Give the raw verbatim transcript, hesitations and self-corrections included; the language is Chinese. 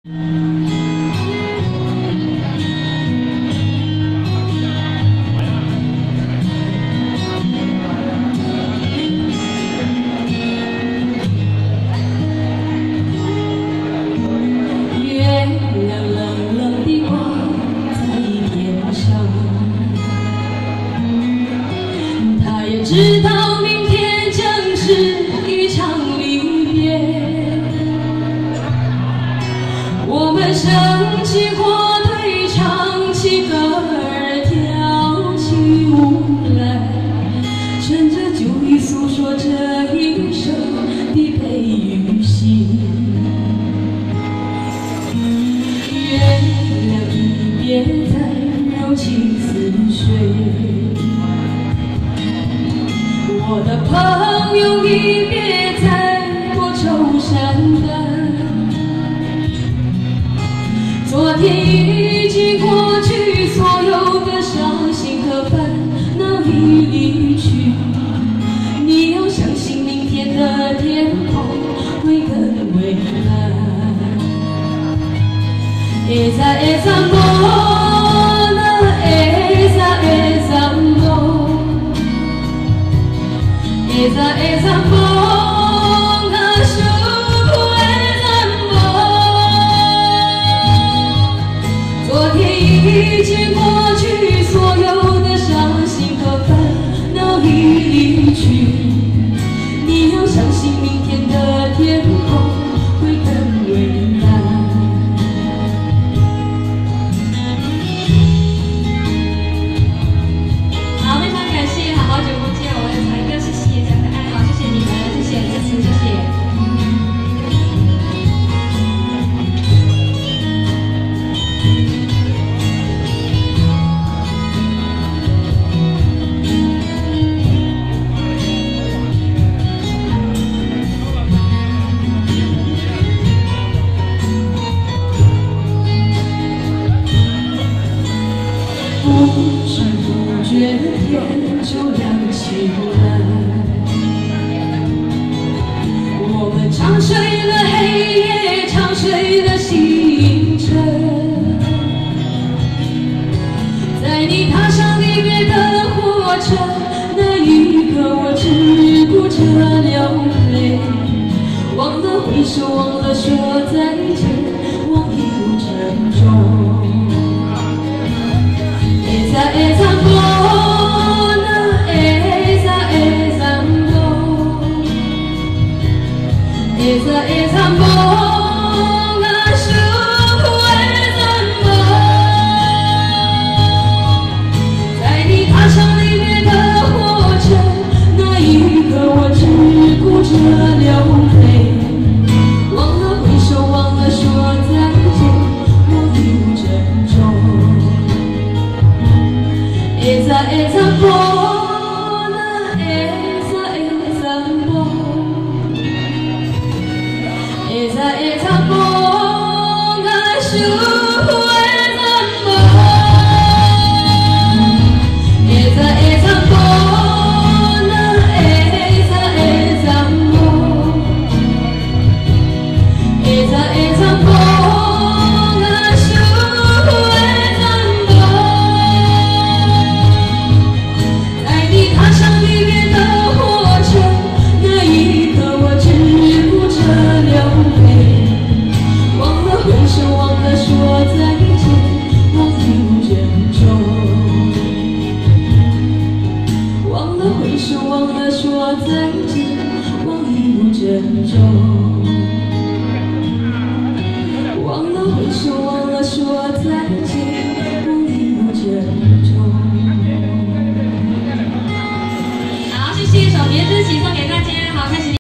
知道明天将是一场离别，我们升起火堆，唱起歌儿，跳起舞来，趁着酒意诉说这一生的悲与喜。月亮已别再柔情似水，我的朋友已别在多愁善感，昨天已经过去，所有的伤心和烦恼已离去。你要相信明天的天空会更蔚蓝。Esa esa mona, esa esa mona. Esa esa mona, shubu esa mona。昨天已经过去，所有的伤心和烦恼已离去。你要相信明天的天空会更蔚蓝。好，非常感谢，好久不见，我的才哥，谢谢大家的爱好，谢谢你们，谢谢支持，谢谢。不知不觉天就亮起来，我们长睡了黑夜，长睡了星辰，在你踏上离别的火车，那一刻我只顾着流泪，忘了挥手，忘了说再见，忘一路沉重。Esa esa mona, esa esa mona, esa esa mona, shubu esa mona。在你踏上离别的火车，那一刻我只顾着流泪，忘了挥手，忘了说再见，忘一路珍重。Esa esa mona, esa esa mona, esa esa mona, shubu esa mona。Esa esa mona, esa esa mona, esa esa mona, shubu esa mona。在你踏上离别的火车，那一刻我只顾着流泪，忘了挥手，忘了说再见，忘一路珍重。忘了挥手，忘了说再见，忘一路珍重。